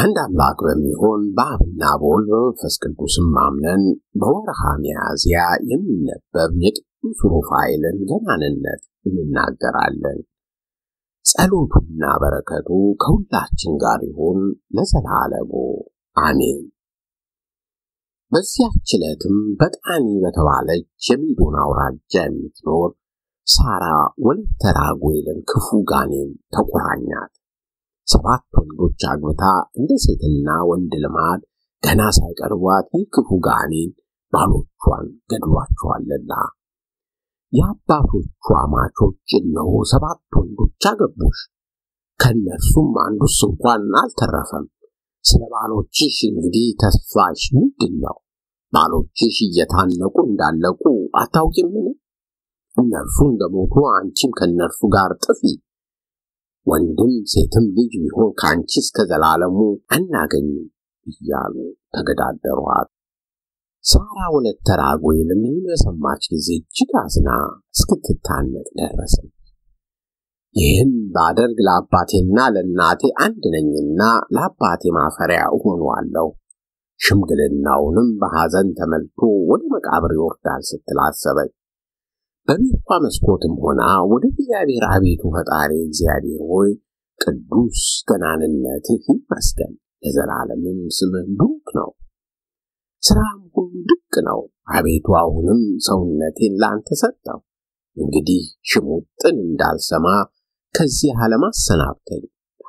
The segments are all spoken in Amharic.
አንድ አምላክ በሚሆን በአብና በወልድ በመንፈስ ቅዱስም አምነን በወርሃ ሚያዝያ የሚነበብ የቅዱስ ሩፋኤልን ገናንነት እንናገራለን። ጸሎቱና በረከቱ ከሁላችን ጋር ይሁን ለዘላለሙ አሜን። በዚያች ዕለትም በጣኒ በተባለች የሜዶን አውራጃ የምትኖር ሳራ ወለተ ራጉኤልን ክፉ ጋኔን ተቆራኛት። 7 ወንዶች አግብታ እንደ ሴትና ወንድ ልማድ ገና ሳይቀርቧት ክፉ ጋኔን ባሎቿን ገድሏቸዋልና የአባቶቿ ማቾች እነሆ 7 ወንዶች አገቡሽ፣ ከነሱም አንዱስ እንኳን አልተረፈም። ስለ ባሎችሽ እንግዲህ ተስፋሽ ምንድነው? ባሎችሽ እየታነቁ እንዳለቁ አታውቂምን? እነርሱ እንደሞቱ አንቺም ከነርሱ ጋር ጥፊ። ወንድም ሴትም ልጅ ቢሆን ካንቺ እስከ ዘላለሙ አናገኝም እያሉ ተገዳደሯት። ሳራ ወለተ ራጉኤልም በሰማች ጊዜ እጅግ አዝና እስክትታነቅ ደረሰች። ይህን ባደርግ ለአባቴና ለእናቴ አንድ ነኝና ለአባቴ ማፈሪያ እሆናለሁ፣ ሽምግልናውንም በሐዘን ተመልቶ ወደ መቃብር ይወርዳል ስትል አሰበች። በቤቷ መስኮትም ሆና ወደ እግዚአብሔር አቤቱ ፈጣሪ እግዚአብሔር ሆይ ቅዱስ ገናንነትህ ይመስገን፣ ለዘላለምም ስምህ ብሩክ ነው፣ ስራም ሁሉ ድንቅ ነው። አቤቱ አሁንም ሰውነቴን ላንተ ሰጠው፣ እንግዲህ ሽሙጥን እንዳልሰማ ከዚህ ዓለም አሰናብተኝ።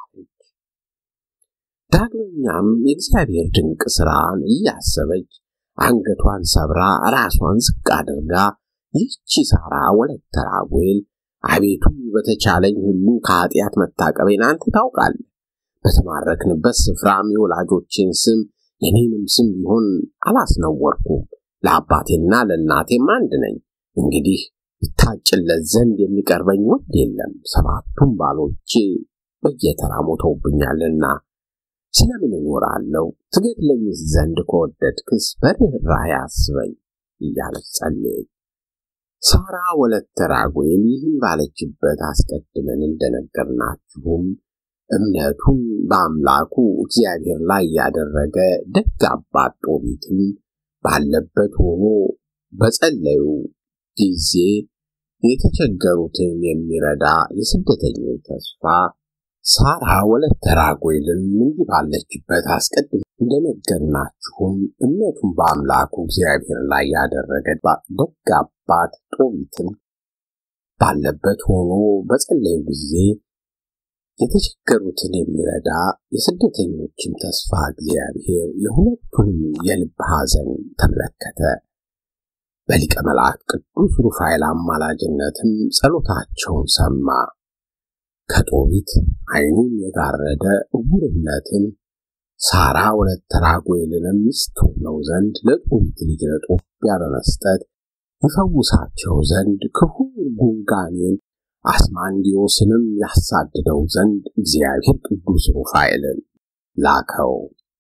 ዳግመኛም የእግዚአብሔር ድንቅ ሥራን እያሰበች አንገቷን ሰብራ ራሷን ዝቅ አድርጋ ይህች ሳራ ወለተ ራጉኤል አቤቱ በተቻለኝ ሁሉ ከኃጢአት መታቀቤን አንተ ታውቃለህ። በተማረክንበት ስፍራም የወላጆችን ስም የኔንም ስም ቢሆን አላስነወርኩም። ለአባቴና ለእናቴም አንድ ነኝ። እንግዲህ ይታጭለት ዘንድ የሚቀርበኝ ወንድ የለም። 7ቱም ባሎቼ በየተራ ሞተውብኛልና ስለምን እኖራለሁ? ትገድለኝስ ዘንድ ከወደድክስ በርኅራኄ አስበኝ እያለች ጸለየች። ሳራ ወለተ ራጉኤል ይህን ባለችበት አስቀድመን እንደነገርናችሁም እምነቱን በአምላኩ እግዚአብሔር ላይ ያደረገ ደግ አባት ጦቢትም ባለበት ሆኖ በጸለዩ ጊዜ የተቸገሩትን የሚረዳ የስደተኞች ተስፋ ሳራ ወለተ ራጉኤልን እንዲህ ባለችበት አስቀድመን እንደነገርናችሁም እምነቱን በአምላኩ እግዚአብሔር ላይ ያደረገ ደግ አባት ጦቢትም ባለበት ሆኖ በጸለዩ ጊዜ የተቸገሩትን የሚረዳ የስደተኞችም ተስፋ እግዚአብሔር የሁለቱንም የልብ ሐዘን ተመለከተ። በሊቀ መላእክት ቅዱስ ሩፋኤል አማላጅነትም ጸሎታቸውን ሰማ። ከጦቢት ዓይኑን የጋረደ ዕውርነትን ሳራ ወለተ ራጉኤልን ሚስት ሆነው ዘንድ ለጦቢት ልጅ ለጦቢያ በመስጠት ይፈውሳቸው ዘንድ ክፉ ጉንጋኔን አስማንዲዮስንም ያሳድደው ዘንድ እግዚአብሔር ቅዱስ ሩፋኤልን ላከው።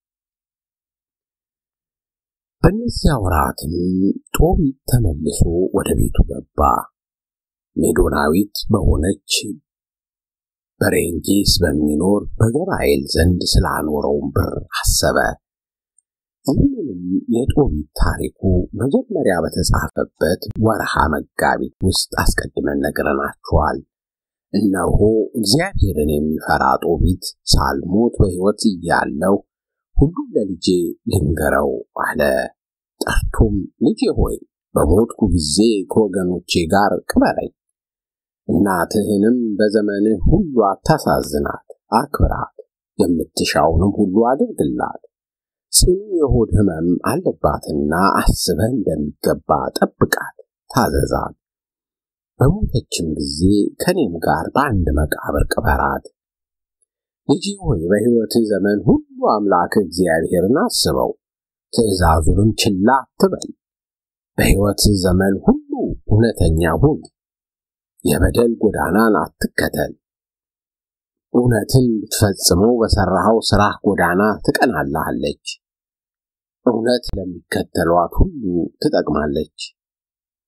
በእነዚያ ወራትም ጦቢት ተመልሶ ወደ ቤቱ ገባ። ሜዶናዊት በሆነች በሬንጌስ በሚኖር በገባኤል ዘንድ ስላኖረው ብር አሰበ። ይህንንም የጦቢት ታሪኩ መጀመሪያ በተጻፈበት ወርሃ መጋቢት ውስጥ አስቀድመን ነግረናችኋል። እነሆ እግዚአብሔርን የሚፈራ ጦቢት ሳልሞት በሕይወት እያለሁ ሁሉ ለልጄ ልንገረው አለ። ጠርቶም ልጄ ሆይ በሞትኩ ጊዜ ከወገኖቼ ጋር ቅበረኝ፣ እናትህንም በዘመንህ ሁሉ አታሳዝናት፣ አክብራት፣ የምትሻውንም ሁሉ አድርግላት። ጽኑ የሆድ ሕመም አለባትና አስበህ እንደሚገባ ጠብቃት፣ ታዘዛት። በሞተችም ጊዜ ከኔም ጋር በአንድ መቃብር ቅበራት። ልጄ ሆይ በሕይወትህ ዘመን ሁሉ አምላክ እግዚአብሔርን አስበው፣ ትእዛዙንም ችላ አትበል። በሕይወትህ ዘመን ሁሉ እውነተኛ ሁን፣ የበደል ጎዳናን አትከተል። እውነትን ብትፈጽመው በሠራኸው ሥራህ ጎዳና ትቀናልሃለች። እውነት ለሚከተሏት ሁሉ ትጠቅማለች።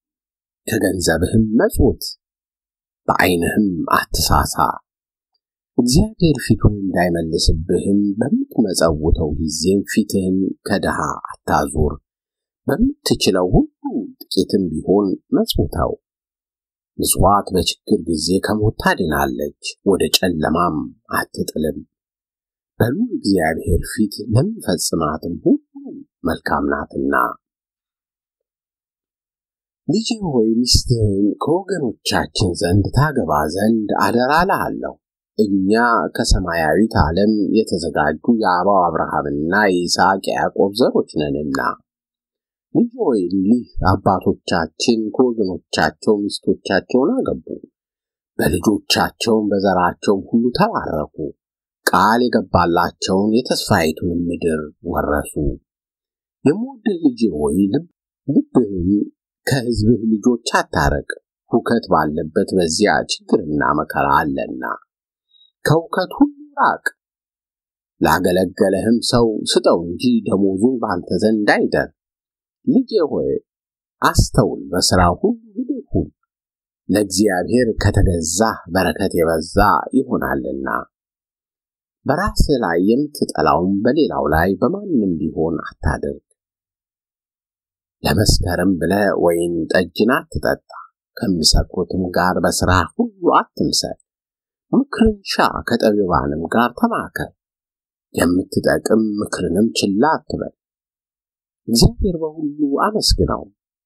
ከገንዘብህም መጽውት፣ በዓይንህም አትሳሳ። እግዚአብሔር ፊቱን እንዳይመልስብህም በምትመጸውተው ጊዜም ፊትህን ከድሃ አታዙር። በምትችለው ሁሉ ጥቂትም ቢሆን መጽውተው። ምጽዋት በችግር ጊዜ ከሞት ታድናለች፣ ወደ ጨለማም አትጥልም። በልዑል እግዚአብሔር ፊት ለሚፈጽማትም ሁሉ መልካም ናትና። ልጄ ሆይ ሚስትህን ከወገኖቻችን ዘንድ ታገባ ዘንድ አደራ እልሃለሁ። እኛ ከሰማያዊት ዓለም የተዘጋጁ የአባው አብርሃምና የይስሐቅ ያዕቆብ ዘሮች ነንና። ልጄ ሆይ አባቶቻችን ከወገኖቻቸው ሚስቶቻቸውን አገቡ፣ በልጆቻቸውም በዘራቸውም ሁሉ ተባረኩ፣ ቃል የገባላቸውን የተስፋይቱን ምድር ወረሱ። የምወድህ ልጄ ሆይ ልብህን ከሕዝብህ ልጆች አታርቅ፣ ሁከት ባለበት በዚያ ችግርና መከራ አለና ከሁከት ሁሉ ራቅ። ላገለገለህም ሰው ስጠው እንጂ ደሞዙን ባንተ ዘንድ አይደር። ልጄ ሆይ አስተውል፣ በሥራ ሁሉ ብልህ ሁን፣ ለእግዚአብሔር ከተገዛህ በረከት የበዛ ይሆናልና። በራስህ ላይ የምትጠላውን በሌላው ላይ በማንም ቢሆን አታድርግ። ለመስከረም ብለህ ወይን ጠጅን አትጠጣ፣ ከሚሰክሩትም ጋር በሥራ ሁሉ አትምሰል። ምክርን ሻ፣ ከጠቢባንም ጋር ተማከር፣ የምትጠቅም ምክርንም ችላ አትበል። እግዚአብሔር በሁሉ አመስግነው፣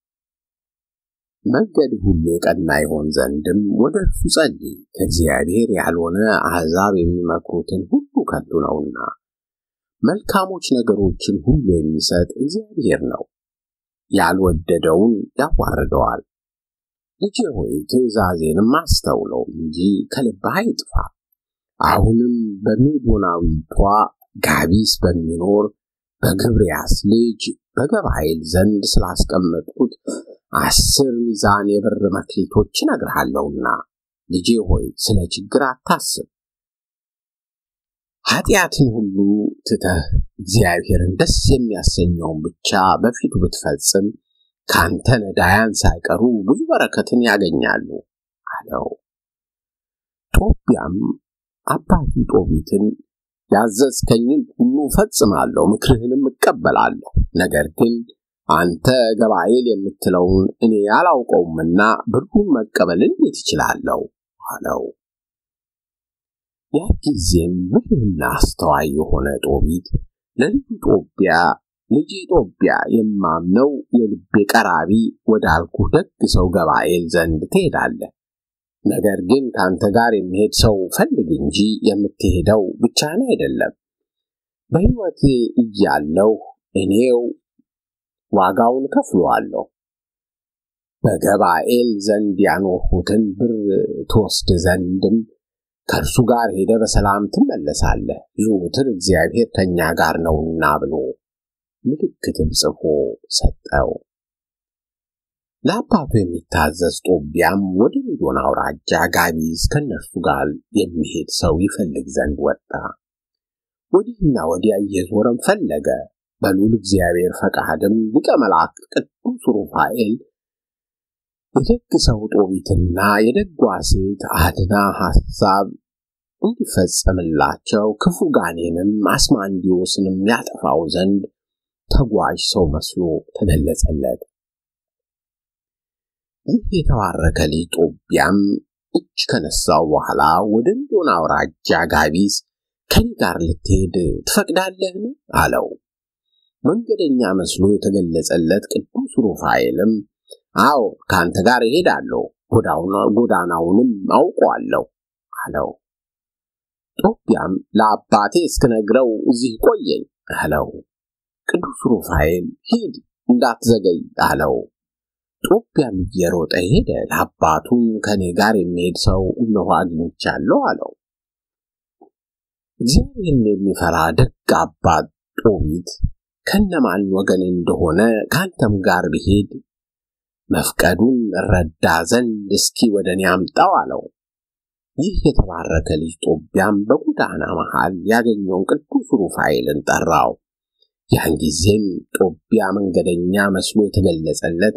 መንገድ ሁሉ የቀና ይሆን ዘንድም ወደ እርሱ ጸልይ። ከእግዚአብሔር ያልሆነ አሕዛብ የሚመክሩትን ሁሉ ከንቱ ነውና፣ መልካሞች ነገሮችን ሁሉ የሚሰጥ እግዚአብሔር ነው፣ ያልወደደውን ያዋርደዋል። ልጄ ሆይ ትእዛዜንም አስተውለው እንጂ ከልብህ አይጥፋ። አሁንም በሜዶናዊቷ ጋቢስ በሚኖር በግብርያስ ልጅ በገባኤል ዘንድ ስላስቀመጥኩት 10 ሚዛን የብር መክሊቶች እነግርሃለሁና፣ ልጄ ሆይ ስለ ችግር አታስብ። ኃጢአትን ሁሉ ትተህ እግዚአብሔርን ደስ የሚያሰኘውን ብቻ በፊቱ ብትፈጽም ካንተ ነዳያን ሳይቀሩ ብዙ በረከትን ያገኛሉ አለው። ጦቢያም አባቱ ጦቢትን ያዘዝከኝን ሁሉ ፈጽማለሁ፣ ምክርህንም እቀበላለሁ። ነገር ግን አንተ ገባኤል የምትለውን እኔ ያላውቀውምና ብሩን መቀበል እንዴት እችላለሁ አለው። ያ ጊዜም ብልህና አስተዋይ የሆነ ጦቢት ለልጁ ጦቢያ፣ ልጄ ጦቢያ የማምነው የልቤ ቀራቢ ወዳልኩህ ደግ ሰው ገባኤል ዘንድ ትሄዳለህ። ነገር ግን ካንተ ጋር የሚሄድ ሰው ፈልግ እንጂ የምትሄደው ብቻህን አይደለም። በሕይወቴ እያለሁ እኔው ዋጋውን ከፍለዋለሁ። በገባኤል ዘንድ ያኖርሁትን ብር ትወስድ ዘንድም ከእርሱ ጋር ሄደ በሰላም ትመለሳለህ፣ ዘወትር እግዚአብሔር ከኛ ጋር ነውና ብሎ ምልክትም ጽፎ ሰጠው። ለአባቱ የሚታዘዝ ጦቢያም ወደ ሚዶን አውራጃ ጋቢስ ከነርሱ ጋር የሚሄድ ሰው ይፈልግ ዘንድ ወጣ። ወዲህና ወዲያ እየዞረም ፈለገ። በልዑል እግዚአብሔር ፈቃድም ሊቀ መላእክት ቅዱስ ሩፋኤል የደግ ሰው ጦቢትና የደጓ ሴት አድና ሐሳብ እንዲፈጸምላቸው ክፉ ጋኔንም አስማንዲዮስንም ያጠፋው ዘንድ ተጓዥ ሰው መስሎ ተገለጸለት። ይህ የተባረከ ልጅ ጦቢያም እጅ ከነሳው በኋላ ወደ ሚዶን አውራጃ ጋቢስ ከኔ ጋር ልትሄድ ትፈቅዳለህን አለው። መንገደኛ መስሎ የተገለጸለት ቅዱስ ሩፋኤልም አዎ ካንተ ጋር እሄዳለሁ፣ ጎዳናውንም አውቀዋለሁ አለው። ጦቢያም ለአባቴ እስክነግረው እዚህ ቆየኝ አለው። ቅዱስ ሩፋኤል ሂድ እንዳትዘገይ አለው። ጦቢያም እየሮጠ ሄደ። ለአባቱም ከኔ ጋር የሚሄድ ሰው እነሆ አግኝቻለሁ አለው። እግዚአብሔርን የሚፈራ ደግ አባት ጦቢት ከነማን ወገን እንደሆነ ካንተም ጋር ቢሄድ መፍቀዱን ረዳ ዘንድ እስኪ ወደኔ አምጣው አለው። ይህ የተባረከ ልጅ ጦቢያም በጎዳና መሃል ያገኘውን ቅዱስ ሩፋኤልን ጠራው። ያን ጊዜም ጦቢያ መንገደኛ መስሎ የተገለጸለት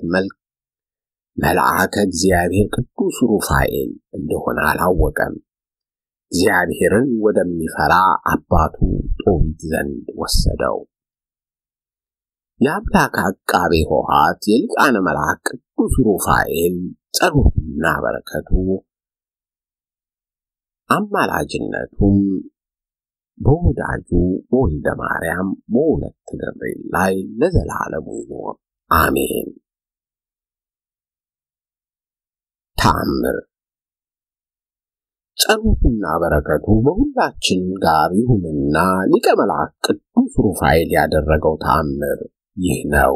መልአከ እግዚአብሔር ቅዱስ ሩፋኤል እንደሆነ አላወቀም። እግዚአብሔርን ወደሚፈራ አባቱ ጦቢት ዘንድ ወሰደው። የአምላክ አቃቤ ሆሃት የሊቃነ መላእክት ቅዱስ ሩፋኤል ጸሎቱና በረከቱ አማላጅነቱም በወዳጁ ወልደ ማርያም በሁለት ገብርኤል ላይ ለዘላለሙ ይኖር አሜን። ተአምር ጸሎቱና በረከቱ በሁላችን ጋር ይሁንና ሊቀ መላእክት ቅዱስ ሩፋኤል ያደረገው ተአምር ይህ ነው።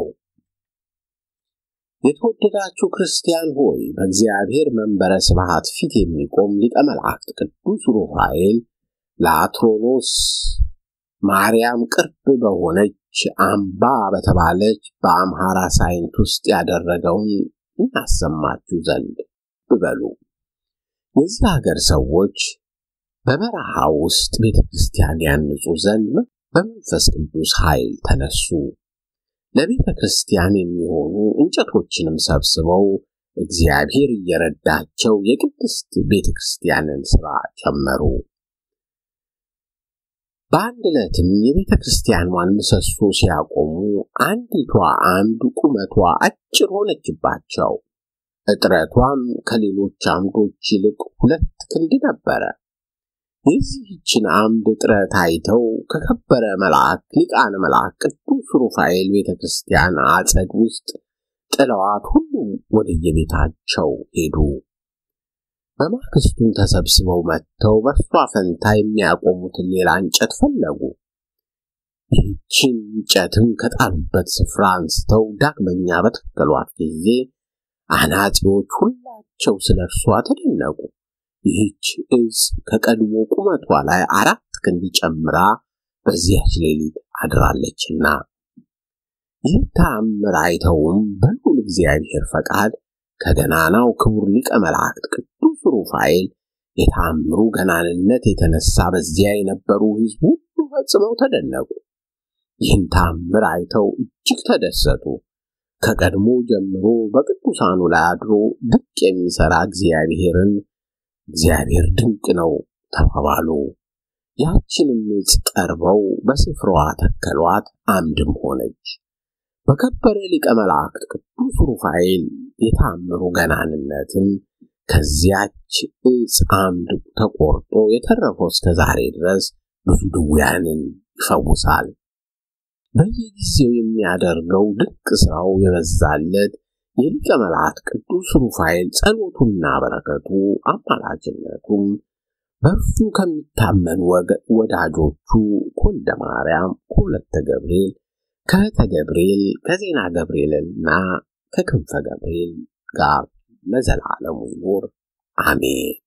የተወደዳችሁ ክርስቲያን ሆይ በእግዚአብሔር መንበረ ስብሐት ፊት የሚቆም ሊቀ መላእክት ቅዱስ ሩፋኤል ለአትሮኖስ ማርያም ቅርብ በሆነች አምባ በተባለች በአምሃራ ሳይንት ውስጥ ያደረገውን እናሰማችሁ ዘንድ ብበሉ። የዚህ ሀገር ሰዎች በበረሃ ውስጥ ቤተክርስቲያን ያንጹ ዘንድ በመንፈስ ቅዱስ ኃይል ተነሱ። ለቤተክርስቲያን የሚሆኑ እንጨቶችንም ሰብስበው እግዚአብሔር እየረዳቸው የቅድስት ቤተክርስቲያንን ሥራ ጀመሩ። በአንድ ዕለትም የቤተክርስቲያኗን ምሰሶ ሲያቆሙ አንዲቷ አምድ ቁመቷ አጭር ሆነችባቸው። እጥረቷም ከሌሎች አምዶች ይልቅ 2 ክንድ ነበረ። የዚህችን አምድ እጥረት አይተው ከከበረ መልአክ ሊቃነ መላእክት ቅዱስ ሩፋኤል ቤተክርስቲያን አጸድ ውስጥ ጥለዋት ሁሉም ወደየቤታቸው ሄዱ። በማግስቱም ተሰብስበው መጥተው በሷ ፈንታ የሚያቆሙትን ሌላ እንጨት ፈለጉ። ይህችን እንጨትም ከጣሉበት ስፍራ አንስተው ዳግመኛ በተከሏት ጊዜ አናጺዎች ሁላቸው ስለርሷ ተደነቁ። ይህች እጽ ከቀድሞ ቁመቷ ላይ 4 ክንድ ጨምራ በዚያች ሌሊት አድራለችና። ይህ ተአምር አይተውም በልዑል እግዚአብሔር ፈቃድ ከገናናው ክቡር ሊቀ መላእክት ቅዱስ ሩፋኤል የተአምሩ ገናንነት የተነሳ በዚያ የነበሩ ሕዝብ ሁሉ ፈጽመው ተደነቁ። ይህን ተአምር አይተው እጅግ ተደሰቱ። ከቀድሞ ጀምሮ በቅዱሳኑ ላይ አድሮ ድንቅ የሚሰራ እግዚአብሔር ድንቅ ነው ተባባሉ። ያችንም ዕፅ ቀርበው በስፍራዋ ተከሏት፣ አምድም ሆነች። በከበረ ሊቀ መላእክት ቅዱስ ሩፋኤል የተአምሩ ገናንነትም ከዚያች ዕፅ አምድ ተቆርጦ የተረፈው እስከ ዛሬ ድረስ ብዙ ድውያንን ይፈውሳል። በየጊዜው የሚያደርገው ድንቅ ሥራው የበዛለት የሊቀ መላእክት ቅዱስ ሩፋኤል ጸሎቱና በረከቱ አማላጅነቱም በእርሱ ከሚታመኑ ወዳጆቹ ከወልደ ማርያም ከወለተ ገብርኤል ከእተ ገብርኤል ከዜና ገብርኤልና ከክንፈ ገብርኤል ጋር ለዘላለሙ ይኖር አሜን።